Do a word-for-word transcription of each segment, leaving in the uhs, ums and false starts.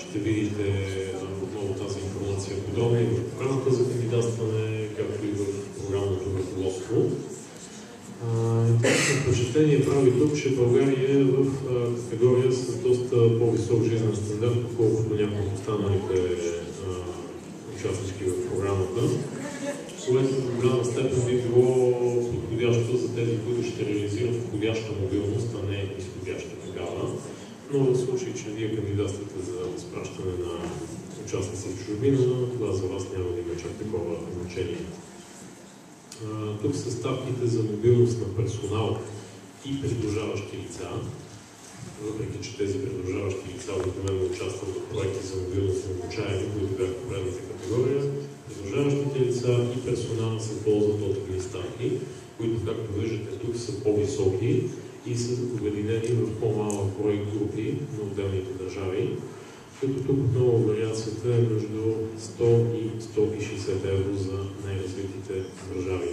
ще видите отново тази информация подробно и в програмата за кандидатстване, както и в програмното ръководство. Интересно впечатление прави тук, че България е в категория с доста по-висок жизнен стандарт, отколкото някои от останалите участнички в програмата, което в голяма степен би било подходящо за тези, които ще реализират входяща мобилност, а не изходяща такава. Но в случай, че вие кандидатствате за изпращане на участници в чужбина, това за вас няма да има чак такова значение. Тук са ставките за мобилност на персонал и придружаващи лица. Въпреки че тези придружаващи лица обикновено участват в проекти за мобилност на обучаеми, които бяха в предната категория, придружаващите лица и персонал се ползват от едни ставки, които, както виждате тук, са по-високи и са обединени в по-малък брой групи на отделните държави, като тук отново вариацията е между сто и сто и шейсет евро за най-развитите държави.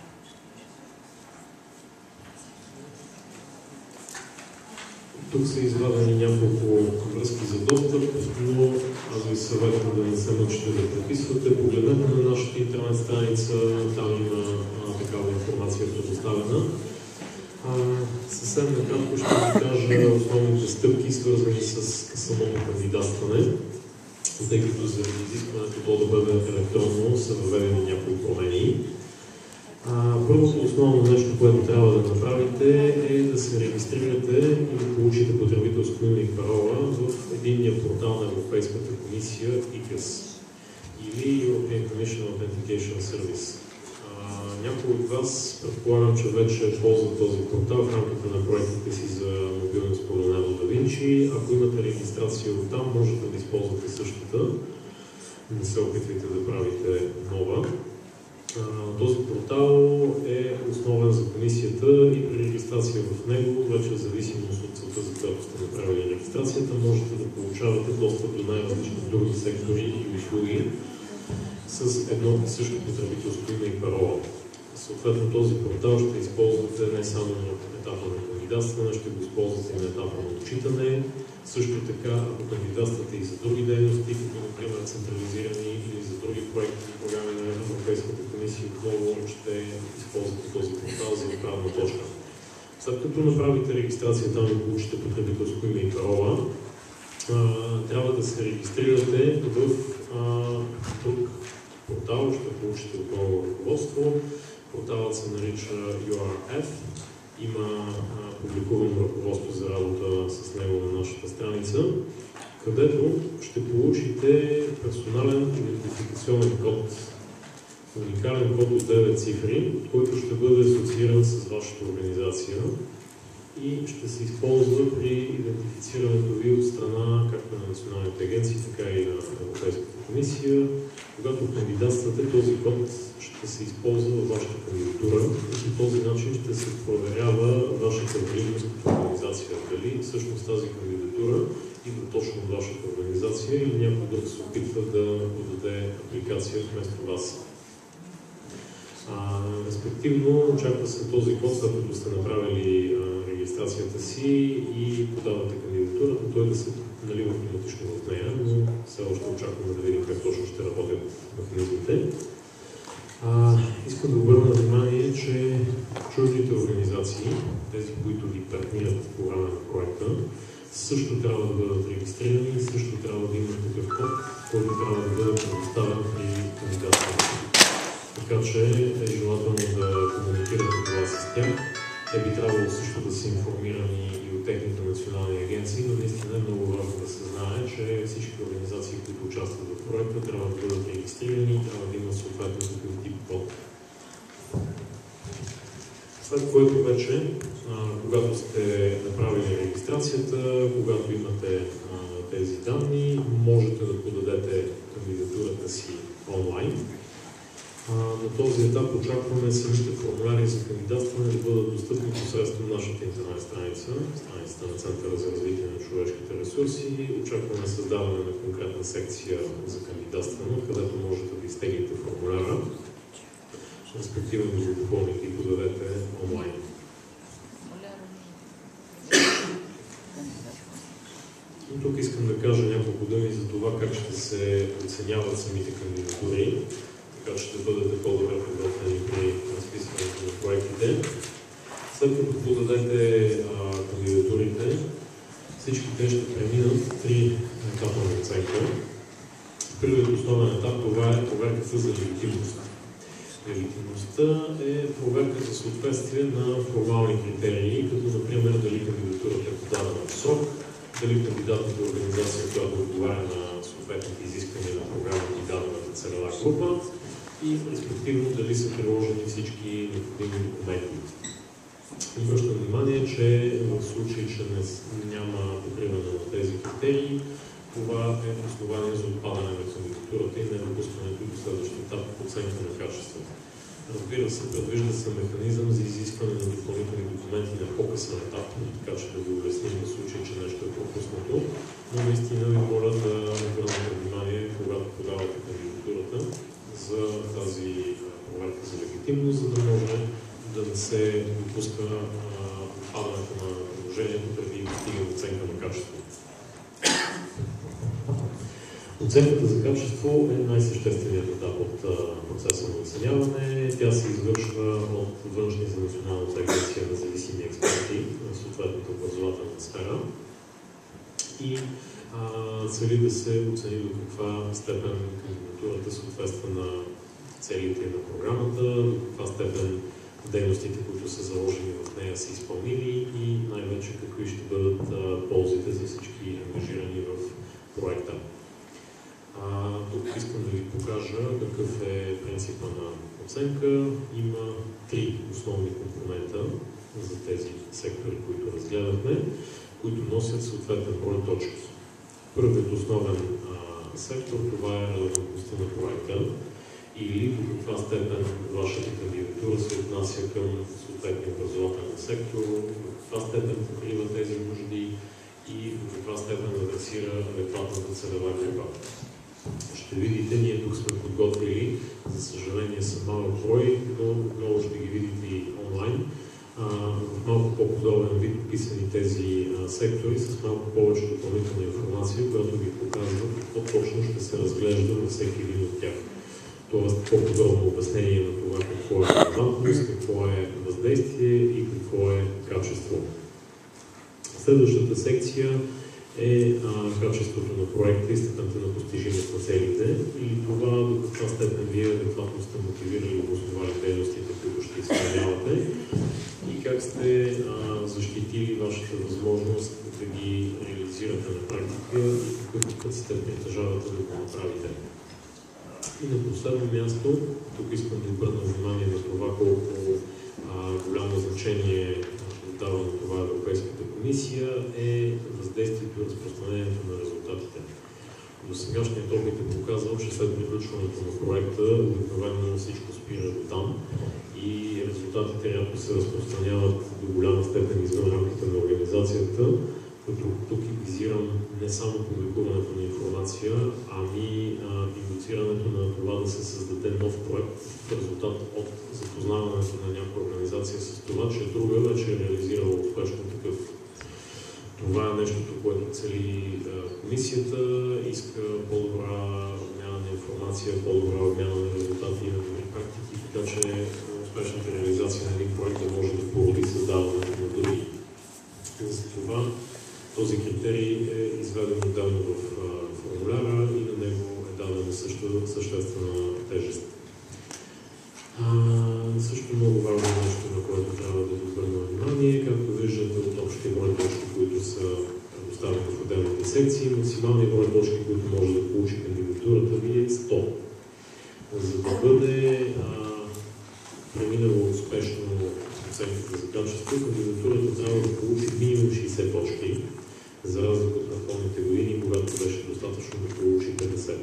Тук са извадени няколко връзки за достъп, но аз ви съветвам да не се мъчите да преписвате. Погледнете на нашата интернет страница, там има а, такава информация предоставена. А, съвсем накратко ще ви кажа основните стъпки, свързани с самото кандидатстване, тъй като за изискването то да бъде електронно са въведени някои промени. А, първото основно нещо, което трябва да направите, е да се регистрирате и да получите потребителско име и парола в единния портал на Европейската комисия и си ей ес или European Commission Authentication Service. Някои от вас, предполагам, че вече ползват този портал в рамките на проектите си за мобилност по Leonardo da Vinci. Ако имате регистрация от там, можете да използвате същата. Не се опитвайте да правите нова. Този портал е основен за комисията и при регистрация в него, вече в зависимост от целта, за която сте направили регистрацията, можете да получавате достъп до най-различни други сектори и услуги с едно и също потребителско име и парола. Съответно, този портал ще използвате не само на етапа на кандидатстване, ще го използвате и на етапа на отчитане. Също така, ако кандидатствате и за други дейности, като например централизирани или за други проекти и програми на Европейската комисия, отново ще използвате този портал за отправна точка. След като направите регистрация там и получите потребителско име и парола, трябва да се регистрирате в друг портал, ще получите отново ръководство. Порталът се нарича ю ар еф. Има а, публикувано ръководство за работа с него на нашата страница, където ще получите персонален идентификационен код. Уникален код от девет цифри, който ще бъде асоцииран с вашата организация и ще се използва при идентифицирането ви от страна както на националните агенции, така и на Европейската комисия. Когато кандидатствате, този код ще се използва във вашата кандидатура и по този начин ще се проверява вашата валидност като организация. Дали всъщност тази кандидатура идва точно от вашата организация или някой друг се опитва да подаде апликация вместо вас. А, респективно, очаква се този код, след като сте направили а, регистрацията си и подавате кандидатурата, той да се налива автоматично в нея, но все още очакваме да видим как точно ще работят механизмите. А, искам да обърна внимание, че чуждите организации, тези, които ви партнират по време на проекта, също трябва да бъдат регистрирани и също трябва да имат такъв код, който трябва да бъде предоставен при кандидатството. Така че е желателно да комуникирате това с тях. Те би трябвало също да са информирани и от техните национални агенции, но наистина е много важно да се знае, че всички организации, които участват в проекта, трябва да бъдат регистрирани и трябва да имат съответно такъв тип код. След което вече, а, когато сте направили регистрацията, когато имате а, тези данни, можете да подадете кандидатурата си онлайн. На този етап очакваме самите формуляри за кандидатстване да бъдат достъпни посредством нашата интернет страница, страницата на Центъра за развитие на човешките ресурси. Очакваме създаване на конкретна секция за кандидатстване, където можете да изтеглите формуляра, респективно да го допълните и подадете онлайн. И тук искам да кажа няколко няколко думи за това как ще се оценяват самите кандидатури, така че да бъдете по-добре подготвени при разписването на проектите. След като подадете а, кандидатурите, всички те ще преминат три етапа на оценка. Първият основен етап това е проверката за легитимност. Легитимността е проверка за съответствие на формални критерии, като например дали кандидатурата е подадена в срок, дали кандидатната организация, която отговаря на съответните изисквания на програмата и дадената целева група и респективно дали са приложени всички необходими документи. Обръщам внимание, че в случай, че не, няма покриване на тези критерии, това е основание за отпадане на кандидатурата и недопускането до следващия етап оценка на качеството. Разбира се, предвижда се механизъм за изискване на допълнителни документи на по-късен етап, така че да ви обясним в случай, че нещо е пропуснато, но наистина ви моля да обърнете внимание, когато подавате кандидатурата за тази проверка за легитимност, за да може да не се допуска отпадането на предложението преди да стигне оценка на качеството. Оценката за качество е най-същественият етап от процеса на оценяване. Тя се извършва от външни за националната агенция на независими експерти на съответната образователна сфера и а, цели да се оцени до каква степен кандидатурата съответства на целите на програмата, до каква степен дейностите, които са заложени в нея, са изпълнили и най-вече какви ще бъдат а, ползите за всички ангажирани в проекта. А, тук искам да ви покажа какъв е принципа на оценка. Има три основни компонента за тези сектори, които разгледахме, които носят съответен брой точки. Първият основен а, сектор това е релевантността на проекта или до каква степен вашата кандидатура се отнася към съответния образователен сектор, до каква степен покрива тези нужди и до каква степен адресира адекватната целева група. Ще видите, ние тук сме подготвили, за съжаление са малък брой, но отново ще ги видите и онлайн. А, в малко по-подобен вид описани тези а, сектори с малко повече допълнителна информация, която ви показва какво точно ще се разглежда във всеки един от тях. Тоест по-подробно обяснение на това какво е релевантност, какво е въздействие и какво е качество. Следващата секция е а, качеството на проекта и степента на постижимост на целите и това до каква степен вие адекватно сте мотивирали и обосновали дейностите, които ще изпълнявате и как сте а, защитили вашата възможност да ги реализирате на практика и какъв капацитет притежавате да го направите. И на последно място, тук искам да обърна внимание на това колко а, голямо значение дава на това Европейската комисия е въздействието и разпространението на резултатите. До сегашният опит е показал, че след приключването на проекта обикновено всичко спира до там и резултатите рядко се разпространяват до голяма степен извън рамките на организацията, като тук визирам не само публикуването на информация, ами а, инициирането на това да се създаде нов проект в резултат от запознаването на някоя организация с това, че друга вече е реализирала успешно такъв. Това е нещото, което цели а, комисията, иска по-добра обмяна на информация, по-добра обмяна на резултати и на добри практики, така че успешната реализация на един проект да може да породи създаването на други. За това този критерий е изведен отделно в а, формуляра и на него е дадена също съществена тежест. А, също много важно нещо, на което трябва да обърна внимание, както виждате от общия брой точки, които са предоставени в отделните секции, максималният брой точки, които може да получи кандидатурата ви е сто. За да бъде а, преминало успешно оценката за качество, кандидатурата трябва да получи минимум шейсет точки, за разлика от предходните години, когато беше достатъчно да получи петдесет.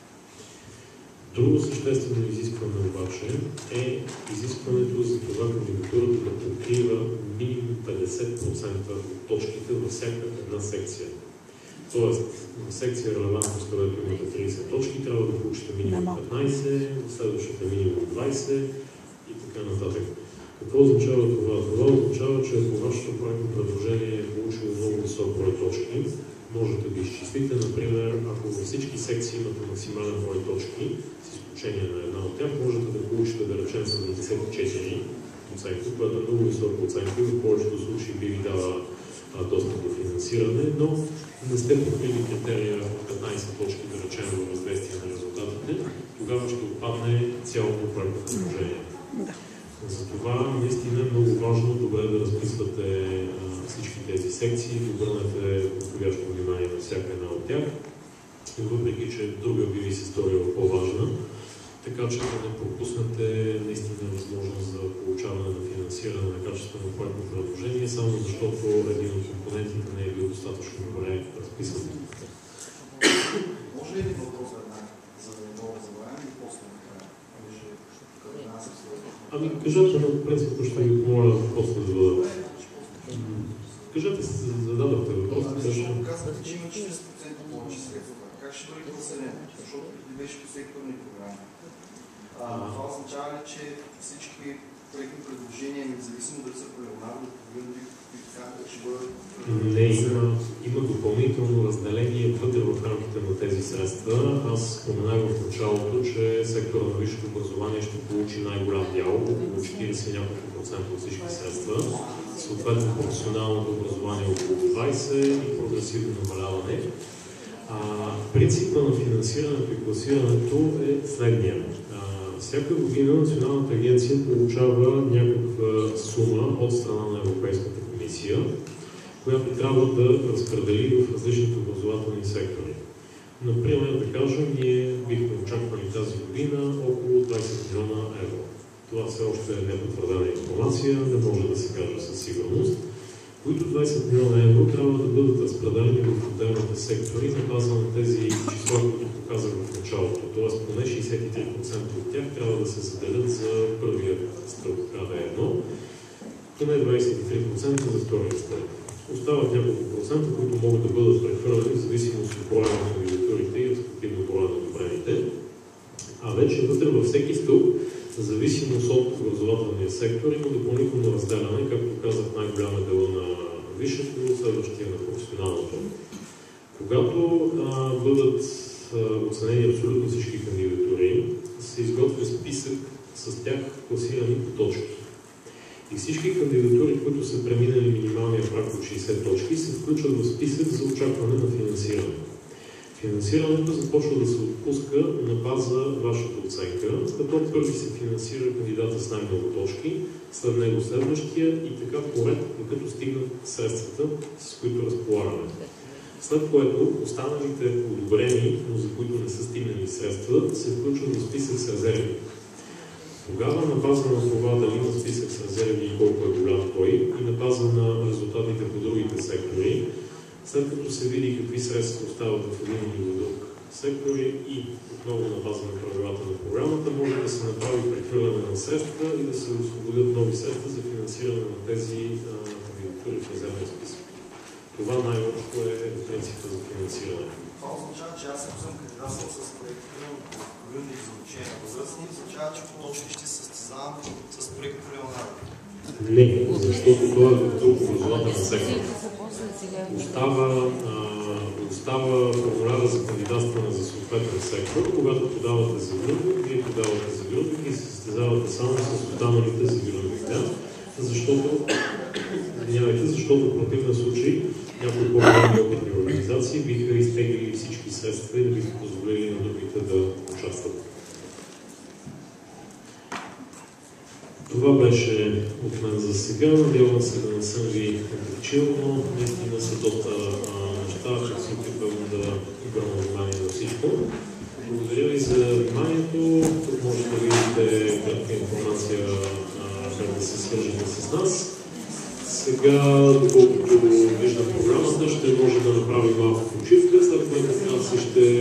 Друго съществено изискване обаче е изискването за това кандидатурата да покрива минимум петдесет процента от точките във всяка една секция. Тоест, в секция релевантност, където имате трийсет точки, трябва да получите минимум петнайсет, в следващата минимум двайсет и така нататък. Какво означава това? Това означава, че ако вашето проектно предложение е получило много висок брой точки, можете да изчислите, например, ако във всички секции имате максимален брой точки, с изключение на една от тях, можете да получите, да речем, седемдесет и четири оценка, която е много висока оценка и в повечето случаи би ви дала достъп до финансиране, но не сте покрили критерия петнайсет точки, да речем, в въздействие на резултатите, тогава ще отпадне цялото проектно предложение. Да. Затова наистина е много важно добре да разписвате а, всички тези секции, да обърнете подходящо внимание на всяка една от тях, въпреки че друга би ви се сторила по-важна, така че да не пропуснете наистина възможност за получаване на финансиране на качествено проектно предложение, само защото един от компонентите не е бил достатъчно добре разписан. Може ли да въпрос за да не мога да забравям и после накрая? Ами кажете, но в принцип ще ви помоля после да зададете. Кажете, зададохте въпрос. Казвате, че има четирийсет процента повече средства. Как ще бъде разселено? Защото беше по секторни програми. А, това означава ли, че всички проектни предложения, независимо дали са по Леонардо, ще бъдат... Не, има, има допълнително разделение вътре в рамките на тези средства. Аз споменах в началото, че сектора на висшето образование ще получи най-голям дял, около четирийсет няколко процента от всички средства. Съответно, професионалното образование около двайсет и прогресивно намаляване. А, принципа на финансирането и класирането е следния. А, всяка година Националната агенция получава някаква сума от страна на Европейската комисия, която трябва да разпредели в различните образователни сектори. Например, да кажем, ние бихме очаквали тази година около двайсет милиона евро. Това все още е непотвърдена информация, не може да се каже със сигурност, които двайсет милиона евро трябва да бъдат разпределени в отделните сектори на база на тези числа, които показах в началото. Тоест, поне шейсет и три процента от тях трябва да се заделят за първия стълб, К Д едно, поне двайсет и три процента за втория стълб. Остават няколко процента, които могат да бъдат прехвърлени в зависимост от броя на кандидатурите и респективно броя на одобрените. А вече вътре във всеки стълб, в зависимост от образователния сектор, има допълнително разделяне, както казах, най-голяма дела на висшето, следващия на професионалното. Когато а, бъдат а, оценени абсолютно всички кандидатури, се изготвя списък с тях класирани по точки. И всички кандидатури, които са преминали минималния праг от шейсет точки, се включват в списък за очакване на финансиране. Финансирането започва да се отпуска на база вашата оценка, като първи се финансира кандидата с най-много точки, след него следващия и така поред, докато стигнат средствата, с които разполагаме. След което останалите одобрени, но за които не са стигнали средства, се включват в списък с резерви. Тогава на база на това дали има списък с резерви и колко е голям той и на база на резултатите по другите сектори, след като се види какви средства остават в един или в друг сектори и отново на база на правилата на програмата, може да се направи прехвърляне на средства и да се освободят нови средства за финансиране на тези кандидатури в резервен списък. Това най-общо е принципа за финансиране. Това означава, че аз ако съм кандидатствал с проектиран програмни за обучение на възрастни, означава, че по точки ще се състезавам с проект Леонардо. Не, защото това е в друг образователен сектор. Остава, а, остава формуляра за кандидатстване за съответен сектор, когато подавате за Гръндвик, вие подавате за Гръндвик и се състезавате само с останалите за Гръндвик. Да? Защото, извинявайте, защото в противен случай някои по-големи опитни организации биха изтеглили всички средства и да биха позволили на другите да участват. Това беше от мен за сега. Надявам се да не съм ви отвлечил, но наистина са доста неща, че се опитвам да обърна внимание на всичко. Благодаря ви за вниманието. Тук може да видите кратка информация как да се свържете с нас. Сега, доколкото виждам програмата, ще може да направим малко почивка, след което аз ще